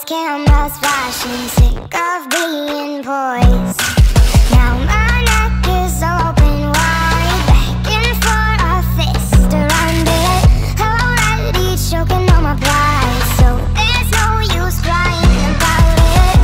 cameras flashing, sick of being poised. Now my neck is open wide, begging for a fist around it. Already choking on my pride, so there's no use crying about it.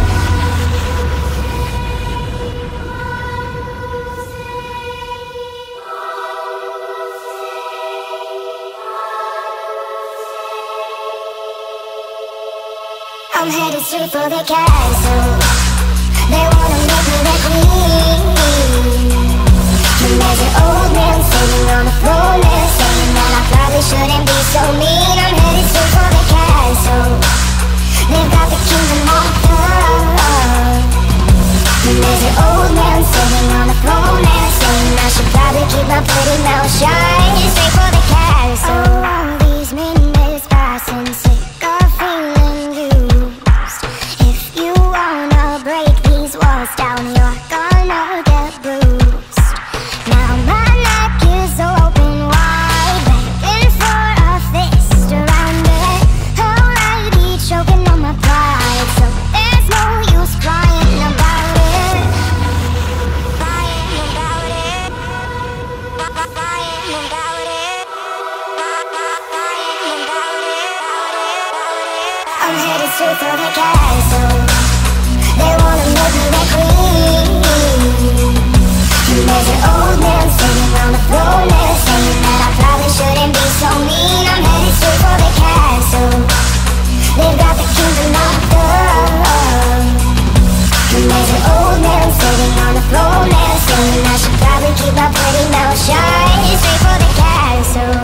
I'm headed straight for the castle. They wanna make me their queen. And there's an old man sitting on the throne there, saying that I probably shouldn't be so mean. I'm headed straight for the castle. They've got the kingdom locked up. And there's an old man sitting on the throne there, saying I should probably keep my pretty mouth shut. Straight for the castle. Oh, all these minutes passing, sick of feeling used. If you wanna break these walls down, you're gonna get bruised. Now my neck is open wide, begging for a fist around it. Already choking on my pride, so there's no use crying about it. Crying about it. Crying about it. Crying about it. I'm headed straight for the castle. They wanna make me their queen. And there's an old man sitting on the throne there, saying that I probably shouldn't be so mean. I'm headed straight for the castle. They've got the kingdom locked up. And there's an old man sitting on the throne there, saying I should probably keep my pretty mouth shut. Straight for the castle.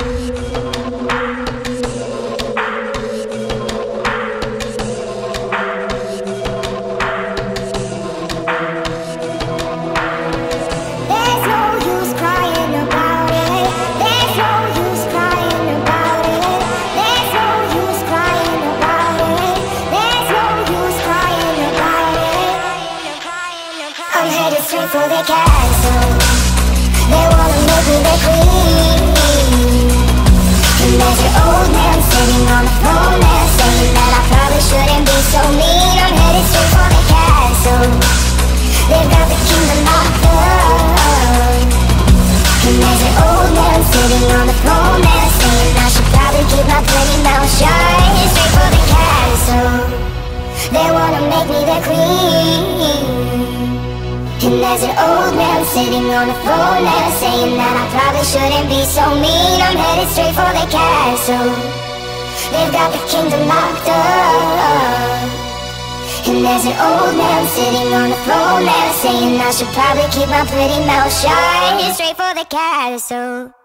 There's no use crying about it. There's no use crying about it. There's no use crying about it. There's no use crying about it. I'm headed straight for the castle. They wanna make me their queen. And there's an old man sitting on the throne there, saying that I probably shouldn't be so mean. I'm headed straight for the castle. They've got the kingdom locked up. And there's an old man sitting on the throne there, saying I should probably keep my pretty mouth shut. Straight for the castle. They wanna make me their queen. And there's an old man sitting on the throne there, saying that I probably shouldn't be so mean. I'm headed straight for the castle. They've got the kingdom locked up. And there's an old man sitting on the throne there, saying I should probably keep my pretty mouth shut. Straight for the castle.